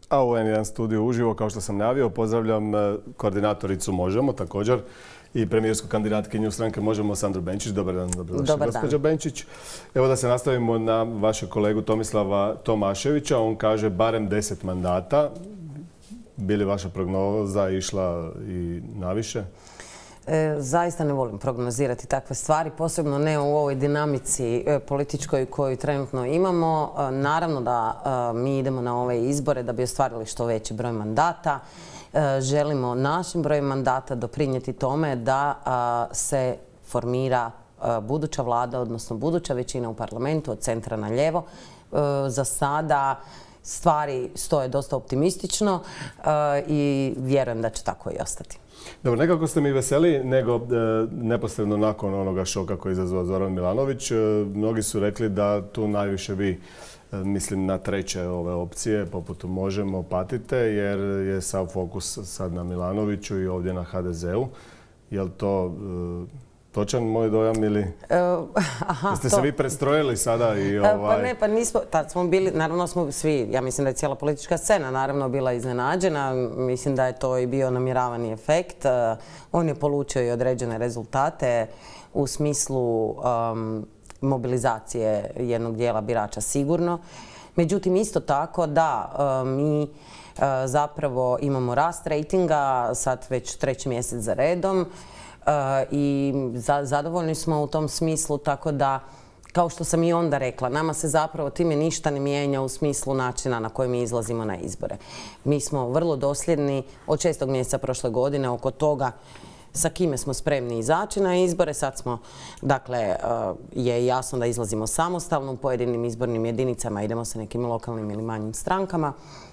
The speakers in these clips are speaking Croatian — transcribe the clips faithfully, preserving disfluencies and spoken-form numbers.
A u N jedan studiju uživo, kao što sam najavio, pozdravljam koordinatoricu Možemo, također i premijersku kandidatkinju stranke Možemo, Sandru Benčić. Dobar dan, dobrodošli, gospođa Benčić. Evo da se nastavimo na vašeg kolegu Tomislava Tomaševića. On kaže barem deset mandata. Bi li vaša prognoza išla i naviše? E, zaista ne volim prognozirati takve stvari, posebno ne u ovoj dinamici e, političkoj koju trenutno imamo. E, naravno da e, mi idemo na ove izbore da bi ostvarili što veći broj mandata. E, želimo našim brojem mandata doprinijeti tome da a, se formira a, buduća vlada, odnosno buduća većina u parlamentu od centra na lijevo. E, za sada stvari stoje dosta optimistično a, i vjerujem da će tako i ostati. Dobro, nekako ste mi veseli nego e, neposredno nakon onoga šoka koji je izazvao Zoran Milanović. E, mnogi su rekli da tu najviše vi, e, mislim na treće ove opcije, poput Možemo, patite, jer je sav fokus sad na Milanoviću i ovdje na ha de zeu. Je li to e, točan moj dojam ili uh, aha, ste to... se vi prestrojili sada i ovaj... Pa ne, pa nismo, tad smo bili, naravno smo svi, ja mislim da je cijela politička scena naravno bila iznenađena, mislim da je to i bio namjeravani efekt. Uh, on je polučio i određene rezultate u smislu um, mobilizacije jednog dijela birača sigurno. Međutim, isto tako da uh, mi uh, zapravo imamo rast rejtinga sad već treći mjesec za redom. Uh, i za, zadovoljni smo u tom smislu, tako da, kao što sam i onda rekla, nama se zapravo time ništa ne mijenja u smislu načina na koji mi izlazimo na izbore. Mi smo vrlo dosljedni od šestog mjeseca prošle godine oko toga sa kime smo spremni izaći na izbore. Sad smo, dakle, uh, je jasno da izlazimo samostalno u pojedinim izbornim jedinicama, idemo sa nekim lokalnim ili manjim strankama.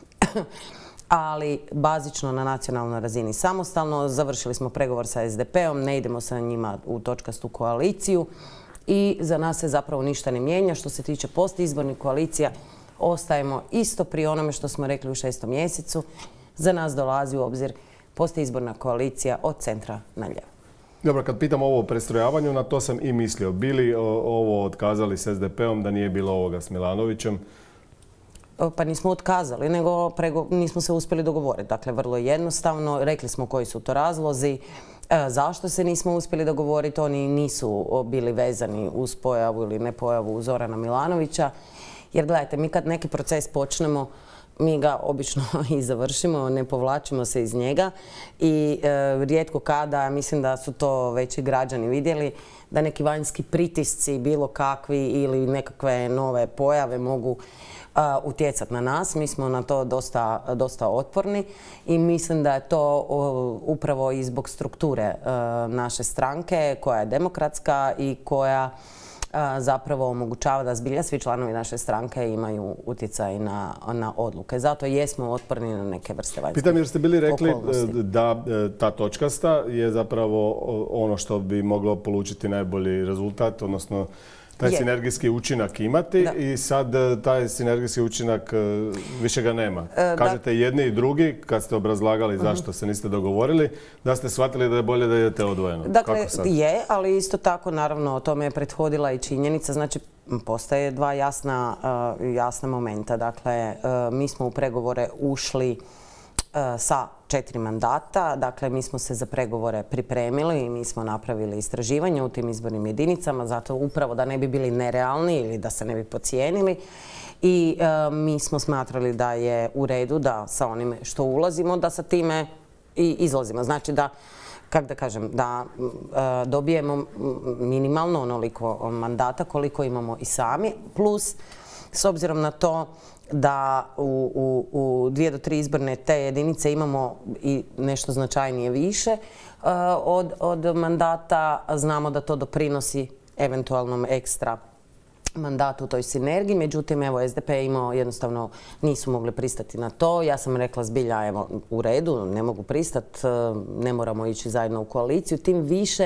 Ali bazično na nacionalnoj razini samostalno. Završili smo pregovor sa es de pe-om, ne idemo sa njima u točkastu koaliciju i za nas se zapravo ništa ne mijenja. Što se tiče postizbornih koalicija, ostajemo isto pri onome što smo rekli u šestom mjesecu. Za nas dolazi u obzir postizborna koalicija od centra na lijevo. Dobro, kad pitam ovo o prestrojavanju, na to sam i mislio. Bili ovo otkazali s es de pe-om da nije bilo ovoga s Milanovićem? Pa nismo otkazali, nego prego, nismo se uspjeli dogovoriti. Dakle, vrlo jednostavno, rekli smo koji su to razlozi, e, zašto se nismo uspjeli dogovoriti. Oni nisu bili vezani uz pojavu ili nepojavu Zorana Milanovića. Jer gledajte, mi kad neki proces počnemo, mi ga obično i završimo, ne povlačimo se iz njega i e, rijetko kada, mislim da su to već i građani vidjeli, da neki vanjski pritisci, bilo kakvi ili nekakve nove pojave mogu Uh, utjecati na nas. Mi smo na to dosta, dosta otporni i mislim da je to uh, upravo i zbog strukture uh, naše stranke koja je demokratska i koja uh, zapravo omogućava da zbilja svi članovi naše stranke imaju utjecaj na, na odluke. Zato jesmo otporni na neke vrste vanjskih okolnosti. Pitam jer ste bili rekli da ta točkasta je zapravo ono što bi moglo polučiti najbolji rezultat, odnosno taj je. sinergijski učinak imati da. I sad taj sinergijski učinak više ga nema. E, Kažete da. jedni i drugi, kad ste obrazlagali zašto uh-huh. se niste dogovorili, da ste shvatili da je bolje da idete odvojeno. Dakle, je, ali isto tako, naravno, o tome je prethodila i činjenica. Znači, postoje dva jasna, uh, jasna momenta. Dakle, uh, mi smo u pregovore ušli uh, sa četiri mandata. Dakle, mi smo se za pregovore pripremili i mi smo napravili istraživanje u tim izbornim jedinicama, zato upravo da ne bi bili nerealni ili da se ne bi podcijenili. I e, mi smo smatrali da je u redu da sa onime što ulazimo, da sa time i izlazimo. Znači da, kako da kažem, da e, dobijemo minimalno onoliko mandata koliko imamo i sami, plus s obzirom na to da u, u, u dvije do tri izborne te jedinice imamo i nešto značajnije više uh, od, od mandata. Znamo da to doprinosi eventualnom ekstra mandatu u toj sinergiji. Međutim, evo, es de pe je imao, jednostavno nisu mogli pristati na to. Ja sam rekla zbilja, evo, u redu, ne mogu pristati, ne moramo ići zajedno u koaliciju. Tim više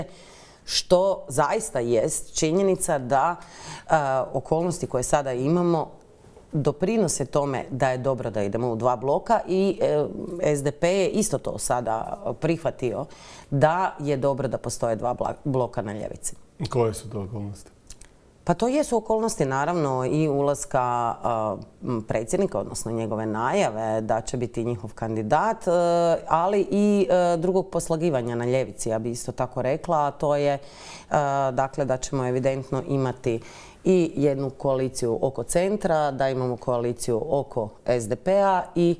što zaista jest činjenica da uh, okolnosti koje sada imamo doprinose tome da je dobro da idemo u dva bloka i es de pe je isto to sada prihvatio da je dobro da postoje dva bloka na ljevici. Koje su to okolnosti? Pa to jesu okolnosti naravno i ulaska predsjednika, odnosno njegove najave da će biti njihov kandidat, ali i drugog poslagivanja na ljevici, ja bi isto tako rekla, a to je dakle da ćemo evidentno imati i jednu koaliciju oko centra, da imamo koaliciju oko es de pe-a i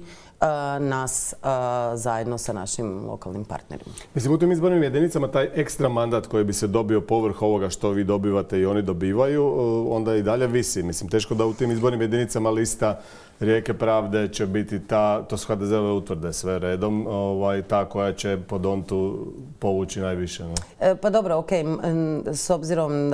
nas zajedno sa našim lokalnim partnerima. Mislim, u tim izbornim jedinicama taj ekstra mandat koji bi se dobio povrh ovoga što vi dobivate i oni dobivaju, onda i dalje visi. Mislim, teško da u tim izbornim jedinicama lista Rijeke pravde će biti ta, to su ha de ze-ove utvrde sve redom, ovaj, ta koja će po Dontu povući najviše. Ne? E, pa dobro, ok, s obzirom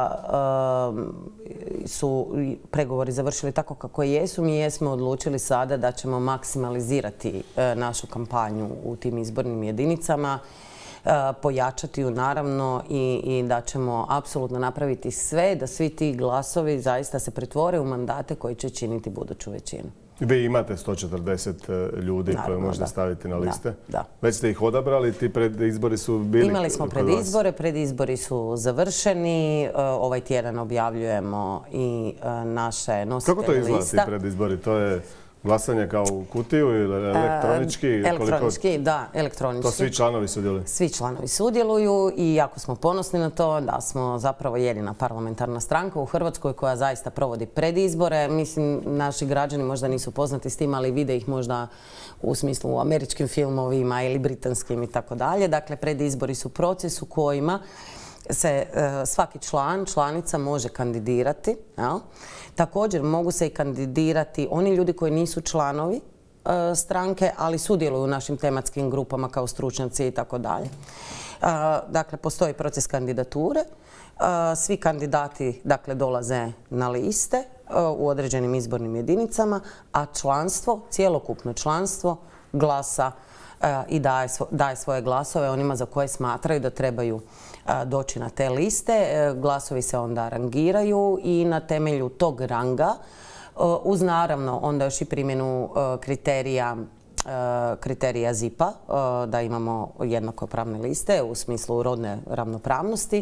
da e, su pregovori završili tako kako jesu, mi jesmo odlučili sada da ćemo maksimalizirati e, našu kampanju u tim izbornim jedinicama, e, pojačati ju naravno i, i da ćemo apsolutno napraviti sve da svi ti glasovi zaista se pretvore u mandate koji će činiti buduću većinu. Vi imate sto četrdeset ljudi naravno, koje možete da. staviti na liste? Da, da. Već ste ih odabrali, ti predizbori su bili? Imali smo predizbore, predizbori su završeni, ovaj tjedan objavljujemo i naše nositelje lista. Kako to izgleda ti predizbori? To je glasanje kao u kutiju ili elektronički? Elektronički, koliko... da, elektronički. To svi članovi sudjeluju? Svi članovi sudjeluju i jako smo ponosni na to da smo zapravo jedina parlamentarna stranka u Hrvatskoj koja zaista provodi predizbore. Mislim, naši građani možda nisu poznati s tim, ali vide ih možda u smislu u američkim filmovima ili britanskim i tako dalje. Dakle, predizbori su proces u kojima se svaki član, članica može kandidirati. Jel? Također mogu se i kandidirati oni ljudi koji nisu članovi stranke, ali sudjeluju u našim tematskim grupama kao stručnjaci i tako dalje. Dakle, postoji proces kandidature. Svi kandidati dakle, dolaze na liste u određenim izbornim jedinicama, a članstvo, cjelokupno članstvo glasa i daje, daje svoje glasove onima za koje smatraju da trebaju doći na te liste. Glasovi se onda rangiraju i na temelju tog ranga, uz naravno onda još i primjenu kriterija kriterija zipa, da imamo jednakopravne liste u smislu rodne ravnopravnosti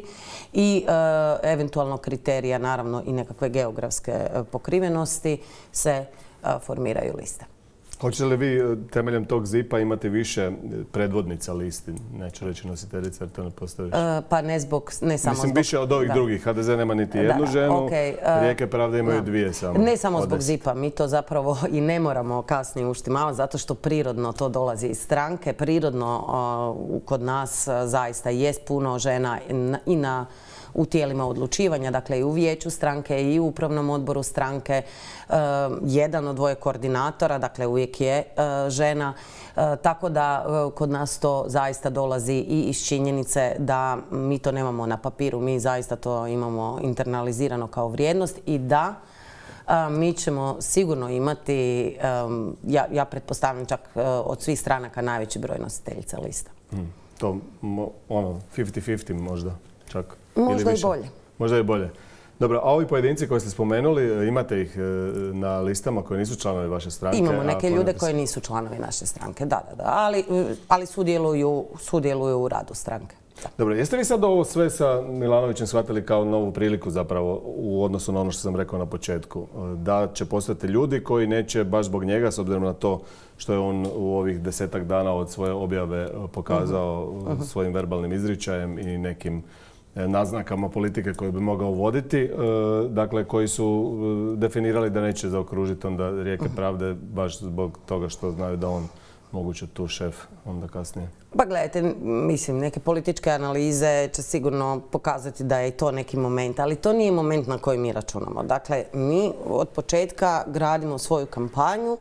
i eventualno kriterija naravno i nekakve geografske pokrivenosti se formiraju liste. Hoćete li vi temeljem tog zipa imati više predvodnica listi? Neću reći nositeljica jer to ne postoji više. Uh, pa ne zbog, ne samo Mislim, zbog... više od ovih da. drugih. ha de ze nema niti jednu da, ženu, okay, uh, Rijeke pravde imaju no. dvije samo. Ne samo zbog zipa. Mi to zapravo i ne moramo kasnije uštimavati zato što prirodno to dolazi iz stranke. Prirodno uh, kod nas uh, zaista jest puno žena i na u tijelima odlučivanja, dakle i u vijeću stranke i u upravnom odboru stranke. Uh, jedan od dvoje koordinatora, dakle uvijek je uh, žena. Uh, tako da uh, kod nas to zaista dolazi i iz činjenice da mi to nemamo na papiru, mi zaista to imamo internalizirano kao vrijednost i da uh, mi ćemo sigurno imati, um, ja, ja pretpostavljam čak uh, od svih stranaka najveći broj nositeljica lista. Hmm. To ono, fifty fifty možda čak. Možda i bolje. Možda i bolje. Dobro, a ovi pojedinci koje ste spomenuli, imate ih na listama koji nisu članovi vaše stranke? Imamo neke ljude koji nisu članovi naše stranke, da, da, da, ali, ali sudjeluju, sudjeluju u radu stranke. Da. Dobro, jeste vi sad ovo sve sa Milanovićem shvatili kao novu priliku zapravo u odnosu na ono što sam rekao na početku? Da će postojati ljudi koji neće baš zbog njega, s obzirom na to što je on u ovih desetak dana od svoje objave pokazao uh-huh. svojim verbalnim izričajem i nekim naznakama politike koje bi mogao voditi, dakle koji su definirali da neće zaokružiti onda Rijeke pravde baš zbog toga što znaju da on moguće tu šef onda kasnije. Pa gledajte, mislim, neke političke analize će sigurno pokazati da je to neki moment, ali to nije moment na koji mi računamo. Dakle, mi od početka gradimo svoju kampanju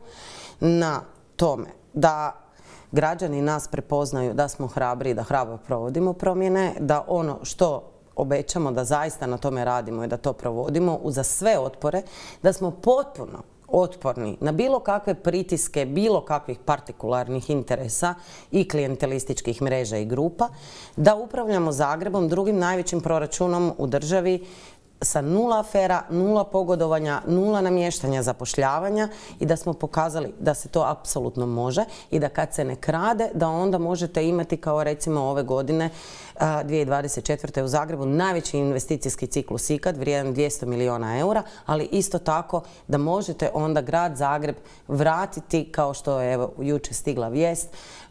na tome da građani nas prepoznaju da smo hrabri i da hrabro provodimo promjene, da ono što obećamo da zaista na tome radimo i da to provodimo uza sve otpore, da smo potpuno otporni na bilo kakve pritiske, bilo kakvih partikularnih interesa i klijentelističkih mreža i grupa, da upravljamo Zagrebom, drugim najvećim proračunom u državi, sa nula afera, nula pogodovanja, nula namještanja zapošljavanja i da smo pokazali da se to apsolutno može i da kad se ne krade, da onda možete imati kao recimo ove godine dvije tisuće dvadeset četvrte. u Zagrebu najveći investicijski ciklus ikad, vrijedan dvjesto milijuna eura, ali isto tako da možete onda grad Zagreb vratiti, kao što je evo jučer stigla vijest,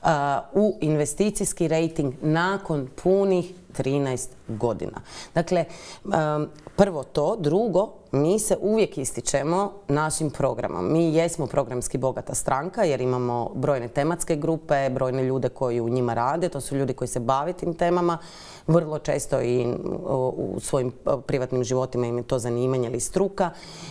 u investicijski rejting nakon punih trinaest godina. Dakle, prvo to. Drugo, mi se uvijek ističemo našim programom. Mi jesmo programski bogata stranka jer imamo brojne tematske grupe, brojne ljude koji u njima rade. To su ljudi koji se bave tim temama. Vrlo često i u svojim privatnim životima im je to zanimanje ili struka.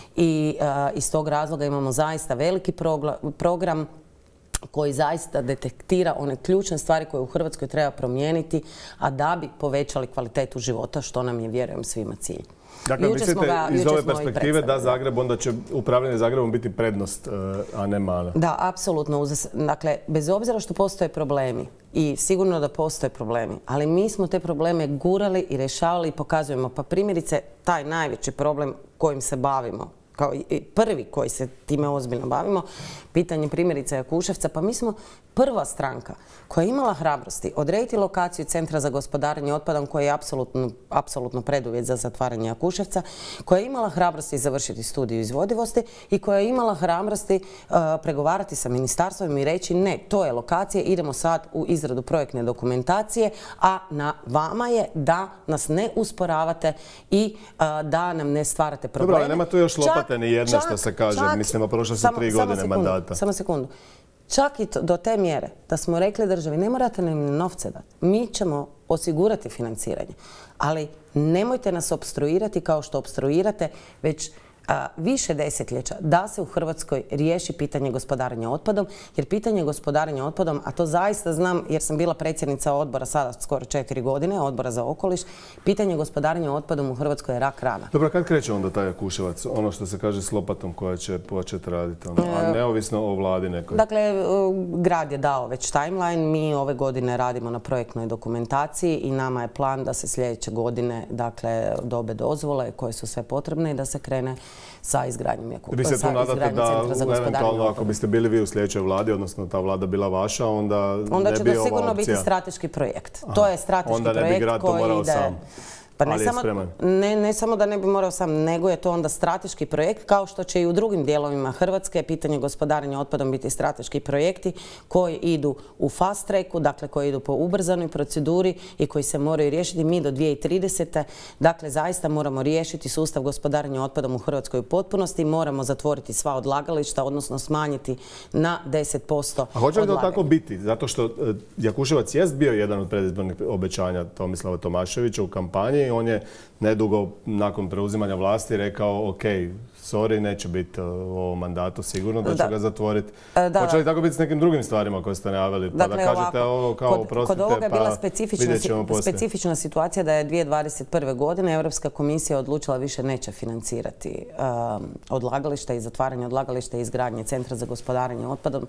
I iz tog razloga imamo zaista veliki program koji zaista detektira one ključne stvari koje u Hrvatskoj treba promijeniti, a da bi povećali kvalitetu života, što nam je, vjerujem, svima cilj. Dakle, mislite iz ove perspektive da Zagreb, onda će upravljanje Zagrebom biti prednost, a ne mana? Da, apsolutno. Dakle, bez obzira što postoje problemi, i sigurno da postoje problemi, ali mi smo te probleme gurali i rješavali i pokazujemo. Pa primjerice, taj najveći problem kojim se bavimo, kao prvi koji se time ozbiljno bavimo, pitanje primjerice Jakuševca, pa mi smo prva stranka koja je imala hrabrosti odrediti lokaciju Centra za gospodarenje otpadom, koji je apsolutno, apsolutno preduvjet za zatvaranje Jakuševca, koja je imala hrabrosti završiti studiju izvodivosti i koja je imala hrabrosti uh, pregovarati sa ministarstvom i reći ne, to je lokacija, idemo sad u izradu projektne dokumentacije, a na vama je da nas ne usporavate i uh, da nam ne stvarate probleme. Dobro, ali nema tu još lopate ni jedna, što se kaže. Čak, Mislim, prošle su tri godine sekundu, mandata. Samo sekundu. Čak i to, do te mjere da smo rekli državi ne morate nam novce dati. Mi ćemo osigurati financiranje. Ali nemojte nas opstruirati kao što opstruirate već a, više desetljeća da se u Hrvatskoj riješi pitanje gospodarenja otpadom. Jer pitanje gospodarenja otpadom, a to zaista znam jer sam bila predsjednica odbora sada skoro četiri godine, odbora za okoliš, pitanje gospodarenja otpadom u Hrvatskoj je rak rana. Dobro, kad kreće onda taj Jakuševac? Ono što se kaže s lopatom koja će početi raditi, ono, a neovisno o vladi nekoj? Dakle, grad je dao već timeline. Mi ove godine radimo na projektnoj dokumentaciji i nama je plan da se sljedeće godine, dakle, dobe dozvole koje su sve potrebne i da se krene sa izgradnjom Jakuševca. Vi se tu nadate da eventualno ako biste bili vi u sljedećoj vladi, odnosno ta vlada bila vaša, onda, onda ne će bi to ova sigurno opcija... biti strateški projekt. Aha. To je strateški onda projekt ne bi grad to morao ide... sam. Pa ne samo, ne, ne samo da ne bi morao sam, nego je to onda strateški projekt, kao što će i u drugim dijelovima Hrvatske pitanje gospodarenja otpadom biti strateški projekti koji idu u fast tracku, dakle koji idu po ubrzanoj proceduri i koji se moraju riješiti. Mi do dvije tisuće tridesete. dakle zaista moramo riješiti sustav gospodarenja otpadom u Hrvatskoj u potpunosti, moramo zatvoriti sva odlagališta, odnosno smanjiti na deset posto odlaganja. A hoće li to tako biti? Zato što Jakuševac jest bio jedan od predizbornih obećanja Tomislava Tomaševića u kampanji. On je nedugo nakon preuzimanja vlasti rekao ok, sorry, neće biti u ovom mandatu sigurno, da, da. će ga zatvoriti. Da. Hoće li tako biti s nekim drugim stvarima koje ste najavili? Pa dakle, da kažete ovako, ovo kao oprostite, kod ovoga je bila pa specifična, specifična situacija da je dvije tisuće dvadeset prve. godine Europska komisija odlučila više neće financirati um, odlagališta i zatvaranje odlagališta i izgradnje Centra za gospodarenje otpadom,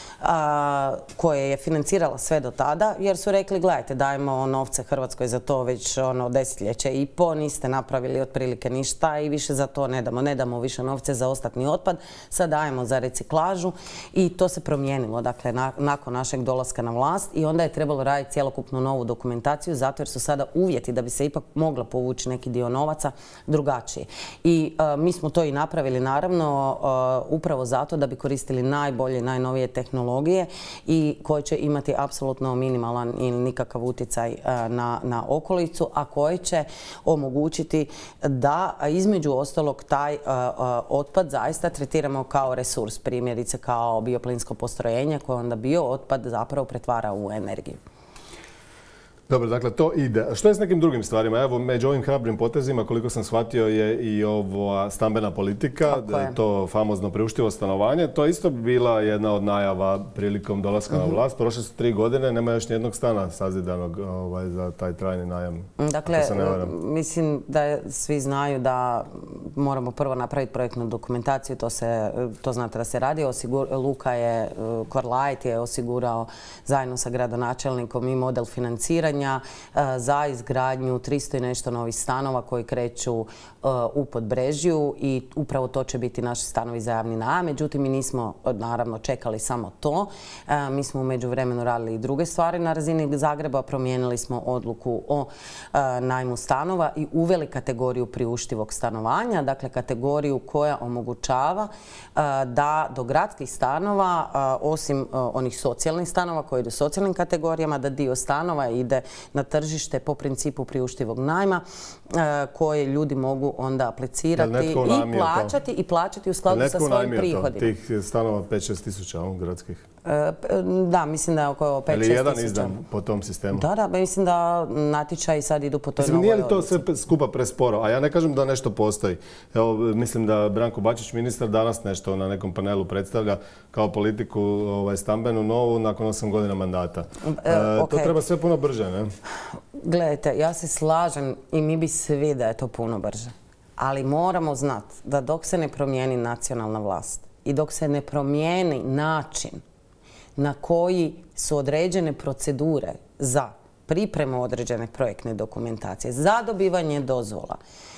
A, koje je financirala sve do tada, jer su rekli, gledajte, dajemo novce Hrvatskoj za to već ono desetljeće i po, niste napravili otprilike ništa i više za to ne damo. Ne damo više novce za ostatni otpad, sad dajemo za reciklažu i to se promijenilo, dakle, na, nakon našeg dolaska na vlast i onda je trebalo raditi cjelokupnu novu dokumentaciju zato jer su sada uvjeti da bi se ipak mogla povući neki dio novaca drugačiji. I a, mi smo to i napravili, naravno, a, upravo zato da bi koristili najbolje, najnovije tehnologije i koje će imati apsolutno minimalan ili nikakav utjecaj na, na okolicu, a koje će omogućiti da između ostalog taj uh, otpad zaista tretiramo kao resurs, primjerice kao bioplinsko postrojenje koje onda bio otpad zapravo pretvara u energiju. Dobro, dakle, to ide. Što je s nekim drugim stvarima? Evo, među ovim hrabrim potezima, koliko sam shvatio, je i ova stambena politika, to famozno priuštivo stanovanje. To isto bi bila jedna od najava prilikom dolaska uh-huh. na vlast. Prošle su tri godine, nema još nijednog stana sazidanog ovaj, za taj trajni najam. Dakle, mislim da svi znaju da moramo prvo napraviti projektnu dokumentaciju, to, se, to znate da se radi. Osigur, Luka je, Korlajt je osigurao zajedno sa gradonačelnikom i model financiranja ulaganja za izgradnju tristo i nešto novih stanova koji kreću u Podbrežju i upravo to će biti naši stanovi za javni najam. Međutim, mi nismo naravno čekali samo to. Mi smo u međuvremenu radili i druge stvari na razini Zagreba. Promijenili smo odluku o najmu stanova i uveli kategoriju priuštivog stanovanja, dakle kategoriju koja omogućava da do gradskih stanova, osim onih socijalnih stanova koji idu socijalnim kategorijama, da dio stanova ide na tržište po principu priuštivog najma koje ljudi mogu onda aplicirati i plaćati i plaćati u skladu sa svojim prihodima. Tih stanova pet šest tisuća gradskih? Da, mislim da je oko pet šest tisuća. Ali jedan izdan po tom sistemu? Da, da, mislim da natječaji sad idu po toj novoj odluci. Nije li to sve skupa presporo? A ja ne kažem da nešto postoji. Evo, mislim da Branko Bačić, ministar, danas nešto na nekom panelu predstavlja kao politiku stambenu novu nakon osam godina mandata. To treba sve puno brže, ne? Gledajte, ja se slažem i mi bi svi da je to puno brže. Ali moramo znati da dok se ne promijeni nacionalna vlast i dok se ne promijeni način na koji su određene procedure za pripremu određene projektne dokumentacije, za dobivanje dozvola,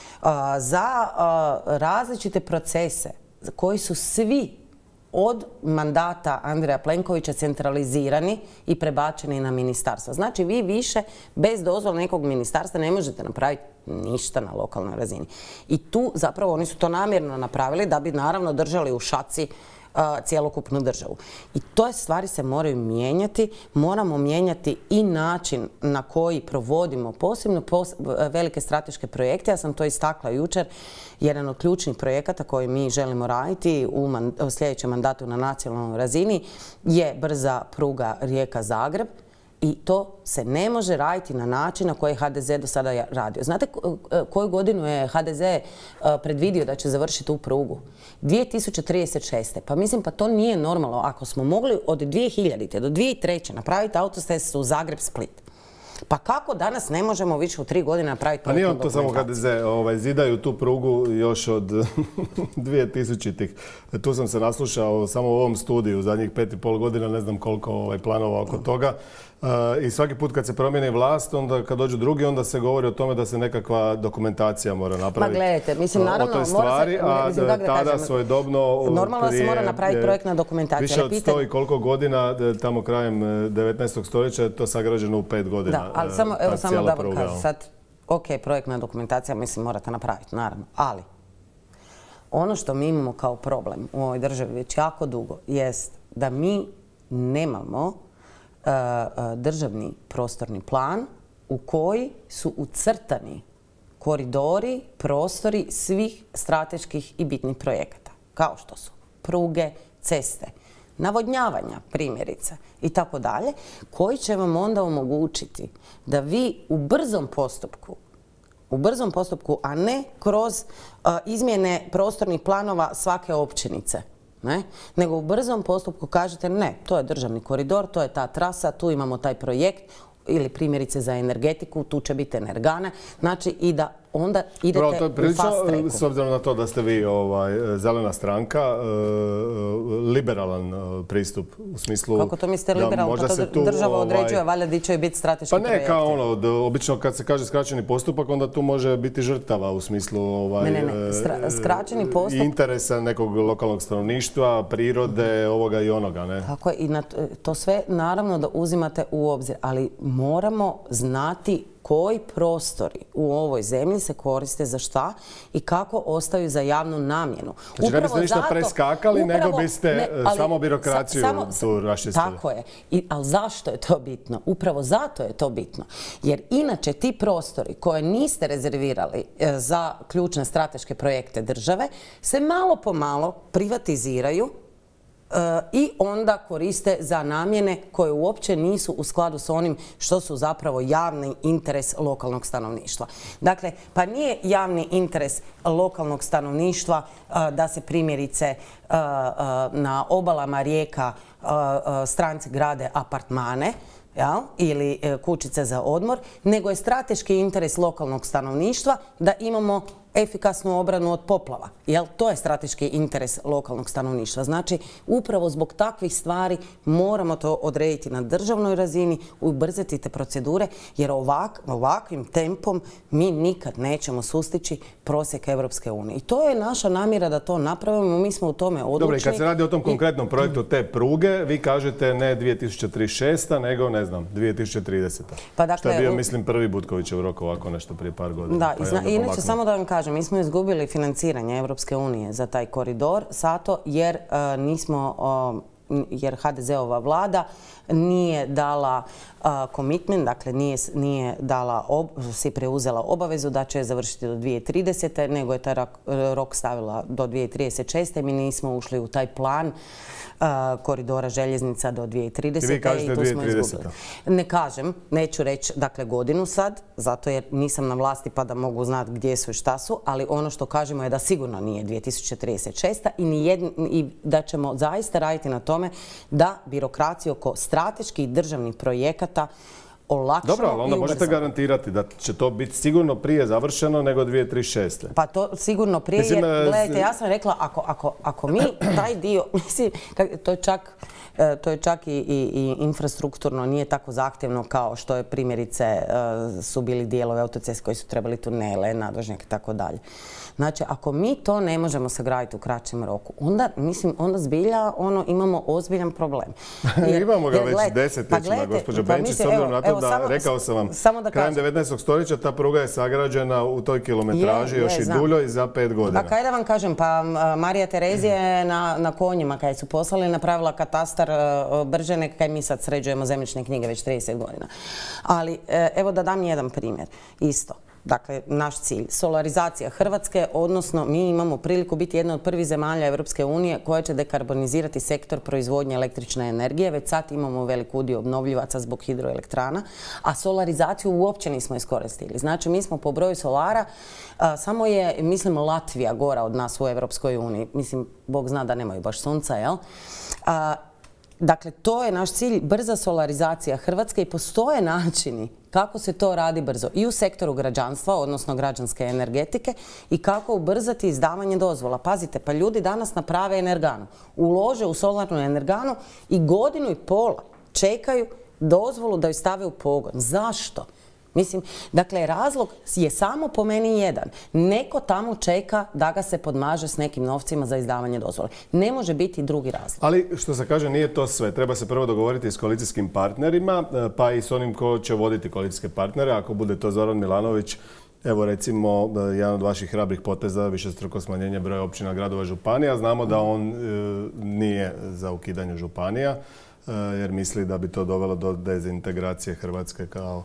za različite procese koji su svi od mandata Andreja Plenkovića centralizirani i prebačeni na ministarstvo. Znači, vi više bez dozvola nekog ministarstva ne možete napraviti ništa na lokalnoj razini. I tu zapravo oni su to namjerno napravili da bi naravno držali u šaci cjelokupnu državu. I to stvari se moraju mijenjati. Moramo mijenjati i način na koji provodimo posebno velike strateške projekte. Ja sam to istakla jučer. Jedan od ključnih projekata koji mi želimo raditi u sljedećem mandatu na nacionalnoj razini je brza pruga Rijeka-Zagreb. I to se ne može raditi na način na koji je H D Z do sada radio. Znate koju godinu je H D Z predvidio da će završiti tu prugu? dvije tisuće trideset šeste. Pa mislim, pa to nije normalno. Ako smo mogli od dvije hiljadite do dvije tisuće treće napraviti autocestu Zagreb-Split, pa kako danas ne možemo više u tri godine napraviti projektnu dokumentaciju? A nije on to samo H D Z, zidaju tu prugu još od dvije tisućitih. Tu sam se naslušao samo u ovom studiju zadnjih pet i pol godina, ne znam koliko planova oko toga. I svaki put kad se promijeni vlast, onda kad dođu drugi, onda se govori o tome da se nekakva dokumentacija mora napraviti. Ma gledajte, mislim, naravno, o toj stvari, a tada svojedobno... Normalno da se mora napraviti projektna dokumentacija. Više od sto i koliko godina, tamo krajem devetnaestog stoljeća, je to sagrađeno u pet godina. Da, ali samo, evo, samo da vam kažem sad, ok, projektna dokumentacija, mislim, morate napraviti, naravno, ali ono što mi imamo kao problem u ovoj državi već jako dugo jest da mi nemamo državni prostorni plan u koji su ucrtani koridori, prostori svih strateških i bitnih projekata, kao što su pruge, ceste, navodnjavanja, primjerice, i tako dalje, koji će vam onda omogućiti da vi u brzom postupku, u brzom postupku, a ne kroz izmjene prostornih planova svake općinice, ne? Nego u brzom postupku kažete ne, to je državni koridor, to je ta trasa, tu imamo taj projekt, ili primjerice za energetiku, tu će biti energane, znači i da onda idete u fast tracku. S obzirom na to da ste vi zelena stranka, liberalan pristup u smislu... Kako to mislite liberalan? Pa to država određuje, valjda di će biti strateški projekti. Pa ne, kao ono, obično kad se kaže skraćeni postupak, onda tu može biti žrtava u smislu interesa nekog lokalnog stanovništva, prirode, ovoga i onoga, ne? Tako je, i to sve naravno da uzimate u obzir, ali moramo znati koji prostori u ovoj zemlji se koriste za šta i kako ostaju za javnu namjenu. Znači ne biste ništa preskakali, nego biste samo birokraciju tu raščistili. Tako je. Ali zašto je to bitno? Upravo zato je to bitno. Jer inače ti prostori koje niste rezervirali za ključne strateške projekte države se malo po malo privatiziraju i onda koriste za namjene koje uopće nisu u skladu s onim što su zapravo javni interes lokalnog stanovništva. Dakle, pa nije javni interes lokalnog stanovništva da se primjerice na obalama rijeka stranci grade apartmane ili kućice za odmor, nego je strateški interes lokalnog stanovništva da imamo efikasnu obranu od poplava. Jel? To je strateški interes lokalnog stanovništva. Znači, upravo zbog takvih stvari moramo to odrediti na državnoj razini, ubrzati te procedure, jer ovak, ovakvim tempom mi nikad nećemo sustići prosjek Europske unije. I to je naša namjera da to napravimo, mi smo u tome odlučni. Dobro, i kad se radi o tom konkretnom projektu te pruge, vi kažete ne dvije tisuće trideset šesta, nego, ne znam, dvije tisuće trideseta. Pa dakle, što je bio, mislim, prvi Butkovićev rok ovako nešto prije par godina. Da, pa i, zna, i inače, samo da vam kažem, mi smo izgubili financiranje Europske unije za taj koridor zato jer uh, nismo, uh, jer ha de ze-ova vlada nije dala uh, commitment, dakle nije, nije dala, ob, si preuzela obavezu da će završiti do dvije tisuće tridesete. nego je taj rok, rok stavila do dvije tisuće trideset šeste. Mi nismo ušli u taj plan koridora željeznica do dvije tisuće tridesete. I vi kažete dvije tisuće trideseta. Ne kažem, neću reći dakle godinu sad, zato jer nisam na vlasti pa da mogu znati gdje su i šta su, ali ono što kažemo je da sigurno nije dvije tisuće trideset šesta. i, nijedn, i da ćemo zaista raditi na tome da birokraciju oko strateških državnih projekata olakšamo. Dobro, ali onda možete garantirati da će to biti sigurno prije završeno nego dvije tisuće trideset šeste. Pa to sigurno prije, mislim, jer gledajte, ja sam rekla, ako, ako, ako mi taj dio, mislim, to je čak, to je čak i, i, i infrastrukturno nije tako zahtjevno kao što je primjerice su bili dijelovi autoceste koji su trebali tunele, nadvožnjake i tako dalje. Znači, ako mi to ne možemo sagraditi u kraćem roku, onda, mislim, onda zbilja ono, imamo ozbiljan problem. Jer, imamo ga jer, već gled, desetljećima, pa gospođo pa Benčić, s obzirom na to evo, da, samo, rekao sam vam, da krajem devetnaestog stoljeća ta pruga je sagrađena u toj kilometraži, je, još je, i duljoj za pet godina. Pa kaj da vam kažem, pa Marija Terezija je na, na konjima, kaj su poslali, napravila katastar uh, brže nek kaj mi sad sređujemo zemljišne knjige već trideset godina. Ali, uh, evo da dam jedan primjer, isto. Dakle, naš cilj, solarizacija Hrvatske, odnosno mi imamo priliku biti jedna od prvih zemalja Europske unije koja će dekarbonizirati sektor proizvodnje električne energije. Već sad imamo velik udio obnovljivaca zbog hidroelektrana, a solarizaciju uopće nismo iskoristili. Znači, mi smo po broju solara, a, samo je, mislim, Latvija gora od nas u Europskoj uniji. Mislim, Bog zna da nemaju baš sunca, jel? A, Dakle, to je naš cilj, brza solarizacija Hrvatske i postoje načini kako se to radi brzo i u sektoru građanstva, odnosno građanske energetike i kako ubrzati izdavanje dozvola. Pazite, pa ljudi danas naprave energanu, ulože u solarnu energanu i godinu i pola čekaju dozvolu da ju stave u pogon. Zašto? Mislim, dakle, razlog je samo po meni jedan. Neko tamo čeka da ga se podmaže s nekim novcima za izdavanje dozvole. Ne može biti drugi razlog. Ali, što se kaže, nije to sve. Treba se prvo dogovoriti s koalicijskim partnerima, pa i s onim ko će voditi koalicijske partnere. Ako bude to Zoran Milanović, evo recimo, jedan od vaših hrabrih poteza, višestruko smanjenje broja općina, gradova, županija. Znamo da on e, nije za ukidanje županija, e, jer misli da bi to dovelo do dezintegracije Hrvatske kao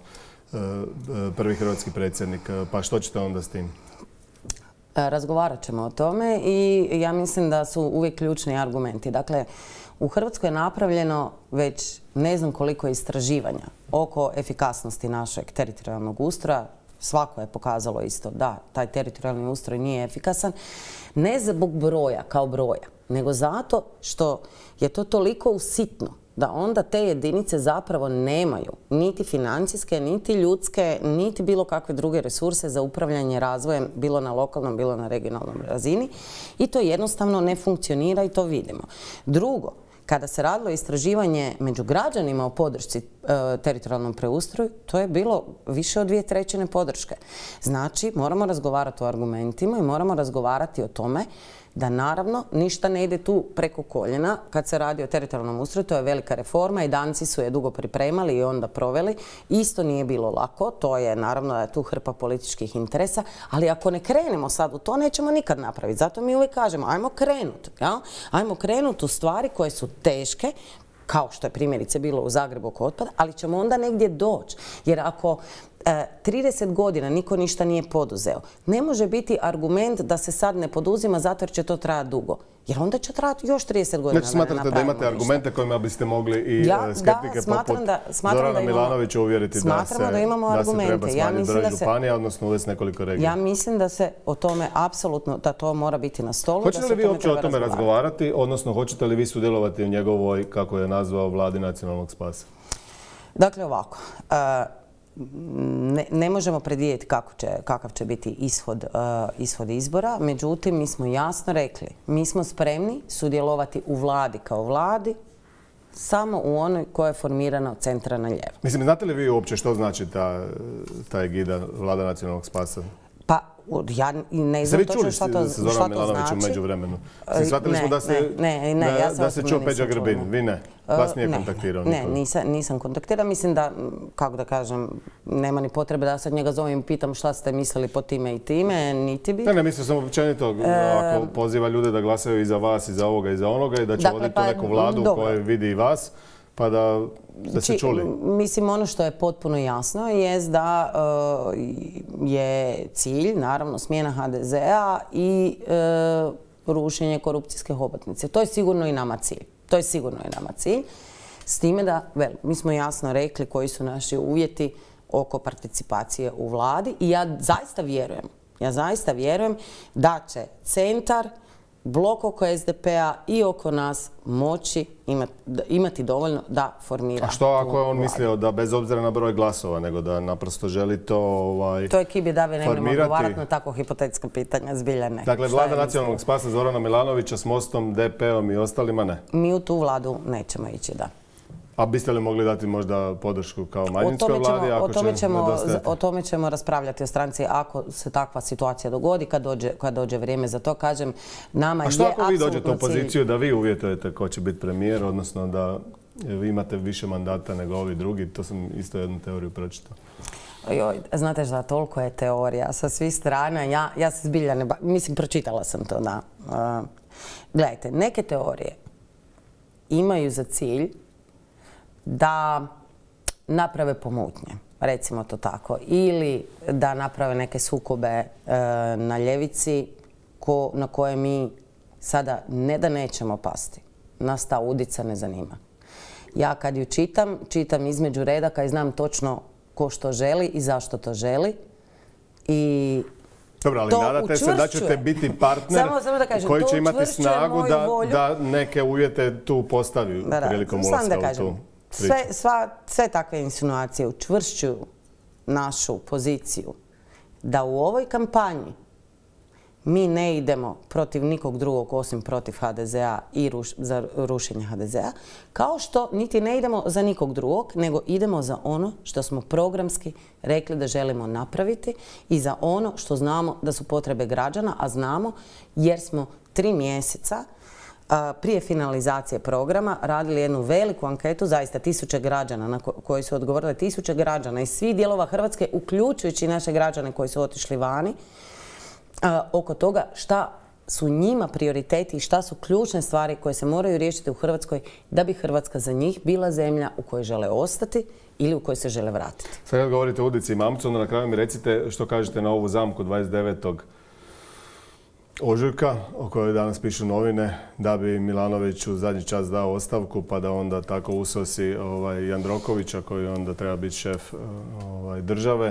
prvi hrvatski predsjednik. Pa što ćete onda s tim? Razgovarat ćemo o tome i ja mislim da su uvijek ključni argumenti. Dakle, u Hrvatskoj je napravljeno već ne znam koliko istraživanja oko efikasnosti našeg teritorijalnog ustroja. Svako je pokazalo isto da taj teritorijalni ustroj nije efikasan. Ne zbog broja kao broja, nego zato što je to toliko usitno da onda te jedinice zapravo nemaju niti financijske, niti ljudske, niti bilo kakve druge resurse za upravljanje razvojem, bilo na lokalnom, bilo na regionalnom razini. I to jednostavno ne funkcionira i to vidimo. Drugo, kada se radilo istraživanje među građanima o podršci e, teritorijalnom preustroju, to je bilo više od dvije trećine podrške. Znači, moramo razgovarati o argumentima i moramo razgovarati o tome da naravno ništa ne ide tu preko koljena kad se radi o teritorijalnom ustroju. To je velika reforma i Danci su je dugo pripremali i onda proveli. Isto nije bilo lako, to je naravno da je tu hrpa političkih interesa, ali ako ne krenemo sad u to, nećemo nikad napraviti. Zato mi uvijek kažemo, ajmo krenuti. Ja? Ajmo krenuti u stvari koje su teške, kao što je primjerice bilo u Zagrebu oko otpada, ali ćemo onda negdje doći. Jer ako trideset godina niko ništa nije poduzeo, ne može biti argument da se sad ne poduzima zato jer će to trajati dugo. Jer onda će trajati još trideset godina. Znači, smatrate da imate argumente kojima biste mogli i ja, skeptike da, poput da, Zorana da Milanovića uvjeriti da se, da, imamo da se treba smanjiti broj županija, odnosno uvesti nekoliko regija? Ja mislim da se o tome apsolutno, da to mora biti na stolu. Hoćete li vi uopće o tome razgovarati, odnosno hoćete li vi sudjelovati u njegovoj, kako je nazvao, vladi nacionalnog spasa? Dakle, ovako. Uh, ne, ne možemo predvidjeti kako će, kakav će biti ishod, uh, ishod izbora. Međutim, mi smo jasno rekli, mi smo spremni sudjelovati u vladi kao vladi, samo u onoj koja je formirana od centra na lijevo. Mislim, znate li vi uopće što znači ta, ta egida Vlada nacionalnog spasa? Pa, ja ne znam točno šta to, šta to znači. Milanović u međuvremenu? Shvatili ne, smo da se, ne, ne, ne, da, ja da se čuo Peđa Grbin. Vi ne? Vas nije ne, kontaktirao ne, niko? Ne, nisam, nisam kontaktirao. Mislim da, kako da kažem, nema ni potrebe da sad njega zovem i pitam šta ste mislili po time i time, niti bi. Ne, ne, mislim sam općenito, ako poziva ljude da glasaju i za vas, i za ovoga, i za onoga, i da će dakle, voditi pa, tu neku vladu u kojoj vidi i vas, pa da ste se čuli. Mislim, ono što je potpuno jasno je da uh, je cilj, naravno, smjena ha de zea i uh, rušenje korupcijske hobotnice. To je sigurno i nama cilj. To je sigurno i nama cilj. S time da, vel, mi smo jasno rekli koji su naši uvjeti oko participacije u vladi i ja zaista vjerujem, ja zaista vjerujem da će centar, blok oko es de pe-a i oko nas moći imati, imati dovoljno da formira. A što ako je on mislio da bez obzira na broj glasova, nego da naprosto želi to ovaj, to je Kibi Davi, ne gremo odgovarati na tako hipotetsko pitanje, zbilja ne. Dakle, vlada nacionalnog spasa Zorana Milanovića s Mostom, de pe-om i ostalima ne? Mi u tu vladu nećemo ići, da. A biste li mogli dati možda podršku kao manjinskoj vladi ako će nedostajati? O tome ćemo raspravljati o stranci ako se takva situacija dogodi, kad dođe, kad dođe vrijeme za to. Kažem, nama je apsolutno cilj. A što ako vi dođete u poziciju da vi uvjetujete ko će biti premijer, odnosno da vi imate više mandata nego ovi drugi? To sam isto jednu teoriju pročitao. Joj, znate šta, toliko je teorija sa svih strana. Ja, ja se zbilja ne... Mislim, pročitala sam to, da. Uh, gledajte, neke teorije imaju za cilj da naprave pomutnje, recimo to tako, ili da naprave neke sukobe e, na ljevici ko, na koje mi sada ne da nećemo pasti. Nas ta udica ne zanima. Ja kad ju čitam, čitam između redaka i znam točno ko što želi i zašto to želi. I dobro, ali nadate se da ćete biti partner samo, samo da kažem, koji će imati snagu da, da neke uvjete tu postavi da, prilikom ulaska da u tu. Sve, sva, sve takve insinuacije učvršćuju našu poziciju da u ovoj kampanji mi ne idemo protiv nikog drugog osim protiv ha de zea i ruš, za rušenje ha de zea, kao što niti ne idemo za nikog drugog, nego idemo za ono što smo programski rekli da želimo napraviti i za ono što znamo da su potrebe građana, a znamo jer smo tri mjeseca prije finalizacije programa radili jednu veliku anketu, zaista tisuće građana na koji su odgovorili, tisuće građana iz svih dijelova Hrvatske, uključujući naše građane koji su otišli vani, oko toga šta su njima prioriteti i šta su ključne stvari koje se moraju riješiti u Hrvatskoj da bi Hrvatska za njih bila zemlja u kojoj žele ostati ili u kojoj se žele vratiti. Sad kad govorite o Udici i Mamcu, onda na kraju mi recite što kažete na ovu zamku dvadeset devetog ožujka, o kojoj danas pišu novine, da bi Milanović u zadnji čas dao ostavku, pa da onda tako usosi ovaj, Jandrokovića, koji onda treba biti šef ovaj, države.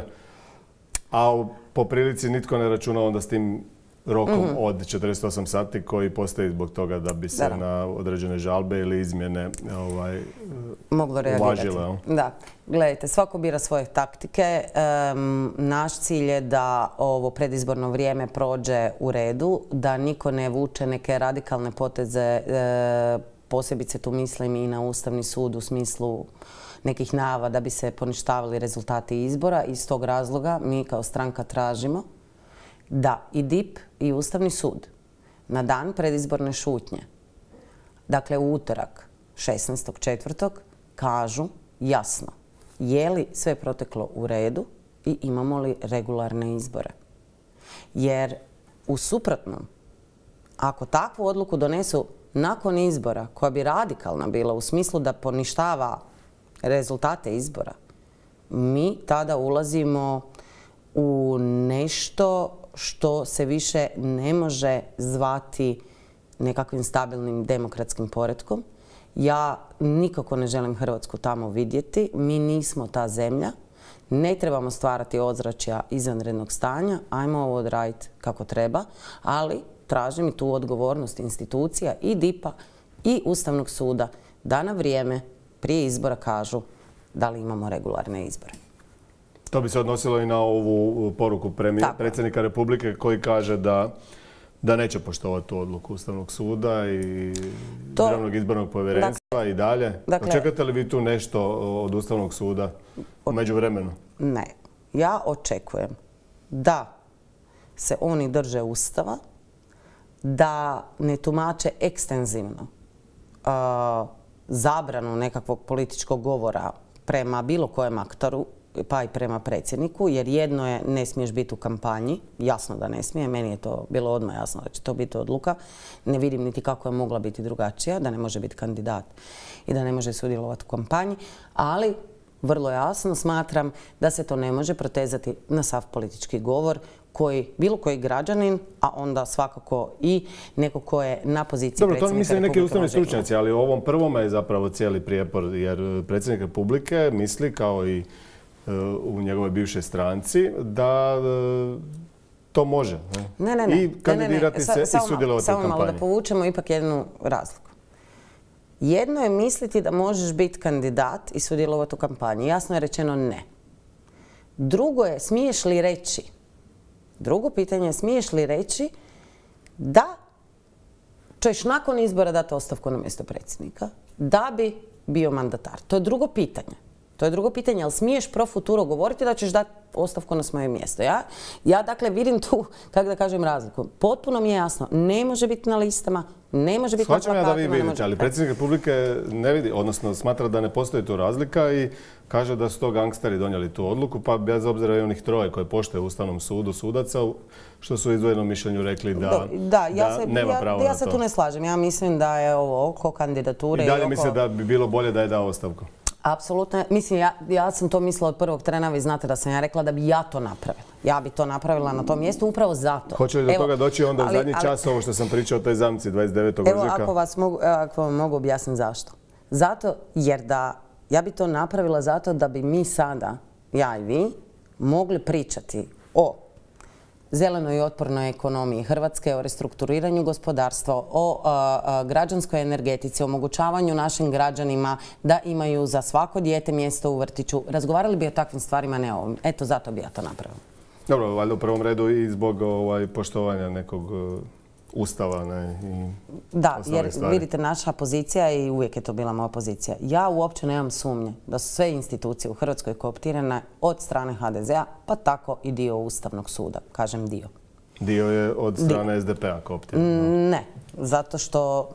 A po prilici nitko ne računa onda s tim rokom mm-hmm. od četrdeset osam sati koji postoji zbog toga da bi se da. na određene žalbe ili izmjene ovaj, moglo reagirati. Da. Gledajte, svako bira svoje taktike. Um, naš cilj je da ovo predizborno vrijeme prođe u redu, da niko ne vuče neke radikalne poteze, e, posebice tu mislim i na Ustavni sud u smislu nekih najava da bi se poništavali rezultati izbora. Iz tog razloga mi kao stranka tražimo da i D I P i Ustavni sud na dan predizborne šutnje, dakle u utorak šesnaestog četvrtog kažu jasno je li sve proteklo u redu i imamo li regularne izbore. Jer u suprotnom, ako takvu odluku donesu nakon izbora, koja bi radikalna bila u smislu da poništava rezultate izbora, mi tada ulazimo u nešto što se više ne može zvati nekakvim stabilnim demokratskim poretkom. Ja nikako ne želim Hrvatsku tamo vidjeti. Mi nismo ta zemlja. Ne trebamo stvarati ozračja izvanrednog stanja. Ajmo ovo odraditi kako treba. Ali tražim i tu odgovornost institucija i D I P-a i Ustavnog suda da na vrijeme prije izbora kažu da li imamo regularne izbore. To bi se odnosilo i na ovu poruku predsjednika Republike koji kaže da da neće poštovati tu odluku Ustavnog suda i Državnog izbornog povjerenstva i dalje. Očekujete li vi tu nešto od Ustavnog suda u međuvremenu? Ne. Ja očekujem da se oni drže Ustava, da ne tumače ekstenzivno zabranu nekakvog političkog govora prema bilo kojem aktoru, pa i prema predsjedniku, jer jedno je ne smiješ biti u kampanji, jasno da ne smije, meni je to bilo odmah jasno da će to biti odluka. Ne vidim niti kako je mogla biti drugačija, da ne može biti kandidat i da ne može sudjelovati u kampanji, ali vrlo jasno smatram da se to ne može protezati na sav politički govor koji, bilo koji građanin, a onda svakako i neko ko je na poziciji predsjednika Republike. Dobro, to misle neki ustavni stručnjaci, ali u ovom prvome je zapravo cijeli prijepor, jer predsjednik Republike misli, kao i u njegovoj bivšoj stranci, da to može. Ne, ne, ne. I kandidirati se i sudjelovati u kampanji. Samo malo da povučemo ipak jednu razliku. Jedno je misliti da možeš biti kandidat i sudjelovati u kampanji. Jasno je rečeno ne. Drugo je, smiješ li reći, drugo pitanje je, smiješ li reći da ćeš nakon izbora dati ostavku na mjesto predsjednika da bi bio mandatar. To je drugo pitanje. To je drugo pitanje, ali smiješ pro futuro govoriti da ćeš dati ostavku na svoje mjesto. Ja, ja dakle vidim tu, kako da kažem, razliku. Potpuno mi je jasno, ne može biti na listama, ne može biti na plakatima. Shvaćam ja da vi vidite, ali predsjednik Republike ne vidi, odnosno smatra da ne postoji tu razlika i kaže da su to gangsteri donijeli tu odluku, pa bez obzira i onih troje koje poštuje u Ustavnom sudu sudaca, što su u izdvojenom mišljenju rekli da, da, ja da se, nema ja, pravo ja na to. Ja se tu ne slažem. Ja mislim da je ovo oko kandidature i dalje i oko... misle da bi bilo bolje da je dao ostavku. Apsolutno. Mislim, ja, ja sam to mislila od prvog trena, vi znate da sam ja rekla da bi ja to napravila. Ja bi to napravila na tom mjestu upravo zato. Hoće li do toga doći onda u zadnji čas ovo što sam pričao o toj zamci dvadeset devetog ožujka? Evo, ako, vas mogu, ako vam mogu objasniti zašto. Zato jer da, ja bi to napravila zato da bi mi sada, ja i vi, mogli pričati o zelenoj i otpornoj ekonomiji Hrvatske, o restrukturiranju gospodarstva, o a, a, građanskoj energetici, o omogućavanju našim građanima da imaju za svako dijete mjesto u vrtiću. Razgovarali bi o takvim stvarima, ne o ovim. Eto, zato bi ja to napravila. Dobro, valjda u prvom redu i zbog ovaj, poštovanja nekog uh, ustava. Ne, i da, jer stvari. Vidite, naša pozicija i uvijek je to bila moja pozicija. Ja uopće nemam sumnje da su sve institucije u Hrvatskoj kooptirane od strane ha de zea, pa tako i dio Ustavnog suda. Kažem dio. Dio je od strane dio. es de pe a kooptiran? Ne, zato što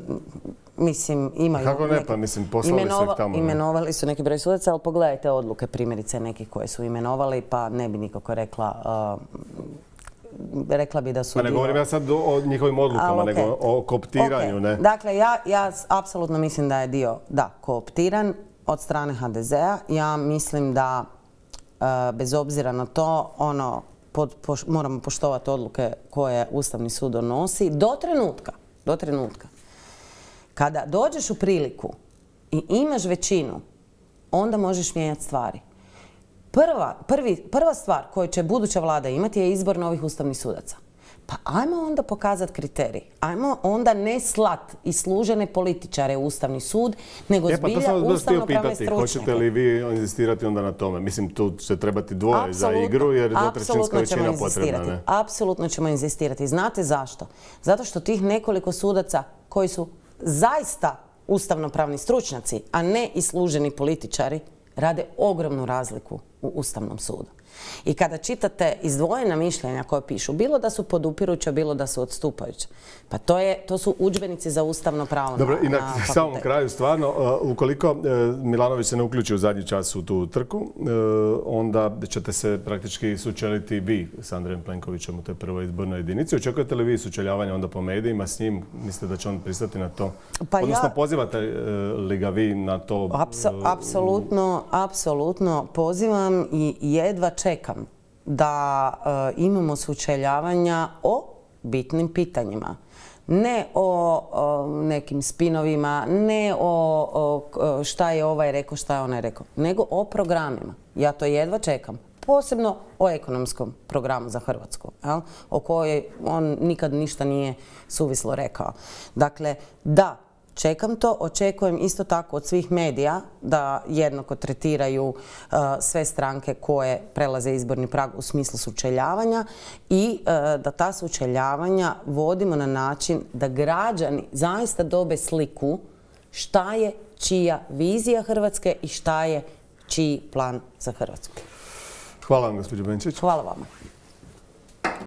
mislim imaju... Kako ne, pa mislim poslali imenova, su ih tamo. Imenovali su neki broj sudaca, ali pogledajte odluke primjerice nekih koje su imenovali, pa ne bi nikako rekla... Uh, rekla bi da su... Ma ne govorim ja sad o njihovim odlukama, okay. nego o kooptiranju, okay. ne? Dakle, ja, ja apsolutno mislim da je dio, da, kooptiran od strane ha de zea. Ja mislim da, uh, bez obzira na to, ono, pod, poš, moramo poštovati odluke koje Ustavni sud donosi do trenutka, do trenutka. Kada dođeš u priliku i imaš većinu, onda možeš mijenjati stvari. Prva, prvi, prva stvar koju će buduća vlada imati je izbor novih ustavnih sudaca. Pa ajmo onda pokazati kriterij. Ajmo onda ne slat i služene političare u Ustavni sud, nego e, pa zbilja ustavno-pravne stručnjake. Hoćete li vi inzistirati onda na tome? Mislim, tu će trebati dvoje apsolutno, za igru jer je dvotrećinska većina potrebna. Apsolutno ćemo inzistirati. Znate zašto? Zato što tih nekoliko sudaca koji su zaista ustavno-pravni stručnjaci, a ne i služeni političari, rade ogromnu razliku u Ustavnom sudu. I kada čitate izdvojena mišljenja koje pišu, bilo da su podupiruća, bilo da su odstupajuća, pa to, je, to su udžbenici za ustavno pravo. Dobro, na, i na, na samom kraju, stvarno, uh, ukoliko uh, Milanović se ne uključi u zadnji čas u tu trku, uh, onda ćete se praktički sučeliti vi s Andrejem Plenkovićem u toj prvoj izbornoj jedinici. Očekujete li vi sučeljavanje onda po medijima s njim? Mislite da će on pristati na to? Pa odnosno, ja, pozivate uh, li ga vi na to? Apso, uh, apsolutno, apsolutno pozivam i jedva čekam da uh, imamo sučeljavanja o bitnim pitanjima. Ne o, o nekim spinovima, ne o, o šta je ovaj rekao, šta je onaj rekao, nego o programima. Ja to jedva čekam. Posebno o ekonomskom programu za Hrvatsku, jel? O kojoj on nikad ništa nije suvislo rekao. Dakle, da, čekam to. Očekujem isto tako od svih medija da jednako tretiraju uh, sve stranke koje prelaze izborni prag u smislu sučeljavanja i uh, da ta sučeljavanja vodimo na način da građani zaista dobe sliku šta je čija vizija Hrvatske i šta je čiji plan za Hrvatsku. Hvala vam, gospođo Benčić. Hvala vama.